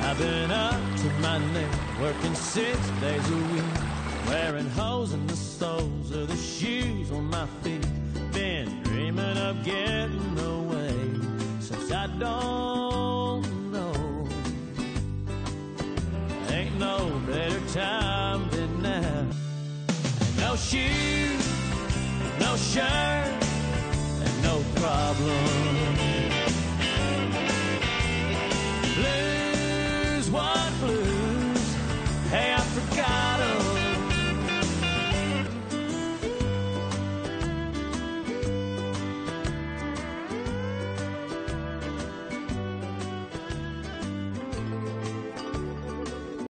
I've been up to my neck, working 6 days a week, wearing holes in the soles of the shoes on my feet. Been dreaming of getting away since I don't know. Ain't no better time than now. No shoes